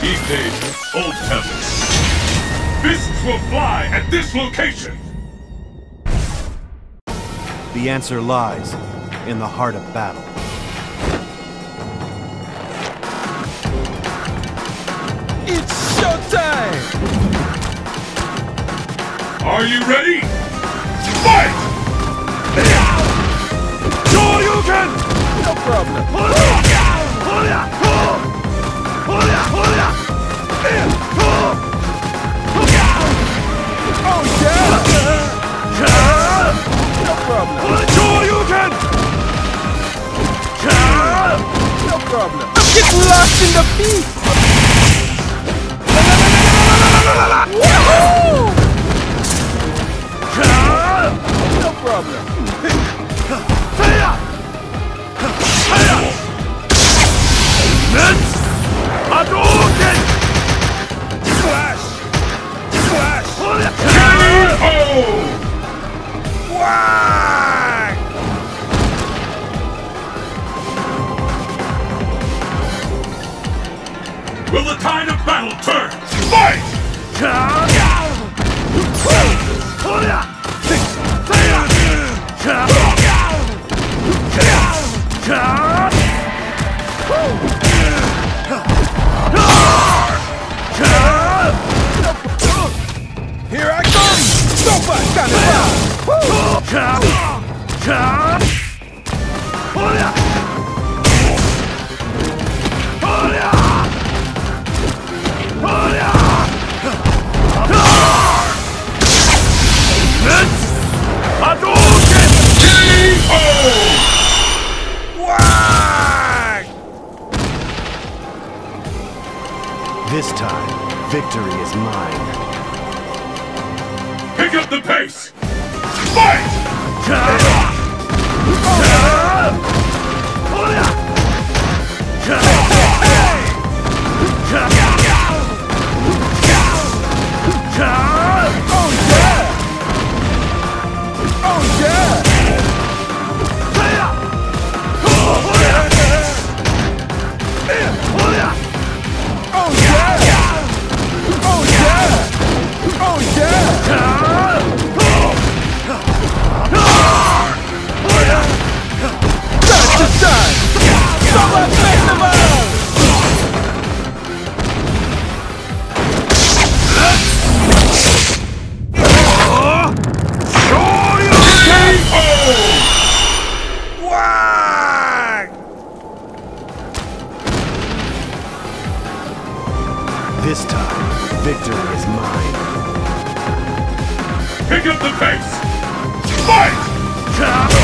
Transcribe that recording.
Engage Old Temple. Fists will fly at this location! The answer lies in the heart of battle. It's showtime! Are you ready? Fight! Shoryuken! No problem. Oh yeah! No problem. Shoryuken! No problem. I'm getting lost in the beat! Woohoo! No problem. Hadouken! Slash! Slash! KO! Whack! Will the tide of battle turn? Fight! Here I come! Super Carnival! This time, victory is mine. Pick up the pace! Fight! This time, victory is mine. Pick up the pace! Fight!